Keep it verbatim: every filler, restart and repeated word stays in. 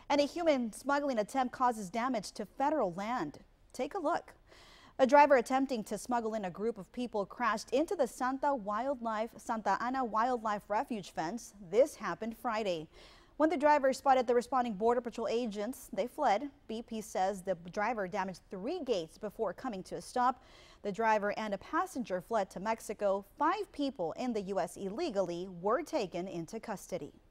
And a human smuggling attempt causes damage to federal land. Take a look. A driver attempting to smuggle in a group of people crashed into the Santa Wildlife, Santa Ana Wildlife Refuge fence. This happened Friday. When the driver spotted the responding Border Patrol agents, they fled. B P says the driver damaged three gates before coming to a stop. The driver and a passenger fled to Mexico. Five people in the U S illegally were taken into custody.